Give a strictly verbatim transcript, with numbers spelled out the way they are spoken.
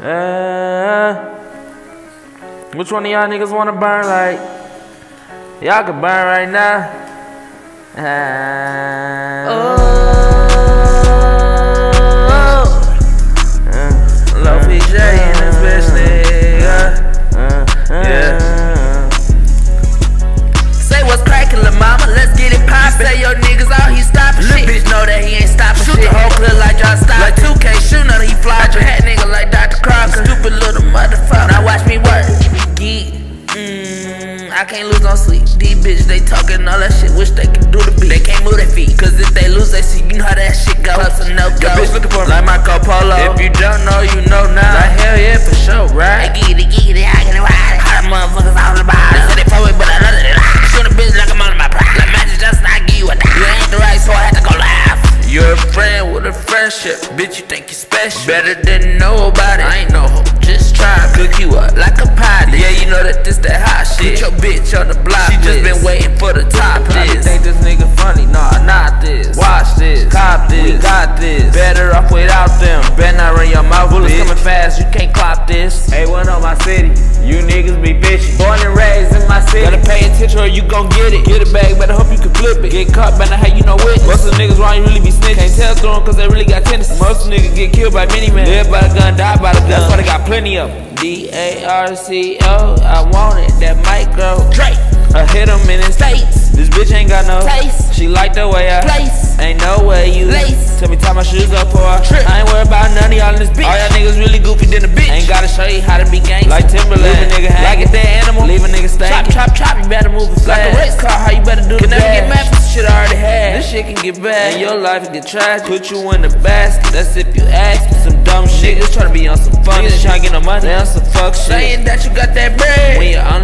Uh, which one of y'all niggas wanna burn like? Y'all can burn right now. Uh, Oh, uh, Loafy J in this bitch, nigga. uh, uh, Yeah. Say what's crackin', lil' mama, let's get it poppin'. Say your niggas out, he stoppin' shit. Bitch know that he ain't stoppin' shit. Shoot the whole clip like John Stockton. Like two K, shoot none, he fly. Your hat nigga like Doctor Crocker. Stupid little motherfucker. Now watch me work. Geek. Mmm, I can't lose no sleep. These bitches, they talkin' all that shit. Wish they could do the beat. They can't move their feet. Cause if they lose, they see, you know how that shit go. Plus a no go. bitch looking for me. Like Marco Polo. If you don't know, you know now. Like hell yeah, for sure, right? Right? Giggity, giggity, I get it right. How the motherfuckers all about it. They say they fuck with, but I know that they lie. Shoot a bitch like I'm on my pride. Like Magic Johnson, I give you a dime. You ain't the right, so I had to go live. You're a friend with a friendship. Bitch, you think you special. Better than nobody. I ain't no hoe, just try to cook you up like a pie. Yeah, you know that this that hot shit. Put your bitch on the block. She just been waiting for the top Probably list. think this nigga funny, nah, not this. Watch this, cop this, we got this. Better off without them. Better not run your mouth, bullets coming fast, you can't clop this. Hey, one on my city, you niggas be bitchin'. Born and raised in my city. Gotta pay attention or you gon' get it. Get it back, better hope you can flip it. Get caught, better how you know witness. Most of the niggas why you really be snitching. Can't tell through them cause they really got tendencies. Most niggas get killed by many men. Live by the gun, die by the gun. That's why they got plenty of them. D A R C O, I want it, that micro. Drake, I hit him in his face. This bitch ain't got no taste. She like the way I Place, ain't no way you lace. Tell me tie my shoes up for a Trip. I ain't worried about none of y'all in this bitch. All y'all niggas really goofy than a bitch. Ain't gotta show you how to be gangsta. Like Timberland, leave a nigga hang. Like a dead animal, leave a nigga stay. Chop, chop, chop, you better move it fast. Like a race car, how you better do Can the never dash. get mad for shit I already had. This shit can get bad, and your life can get tragic. Put you in the basket, that's if you ask me. Some dumb shit, niggas tryna be on some fun. Niggas tryna get no money, they on some fuck shit. Saying that you got that bread When you're on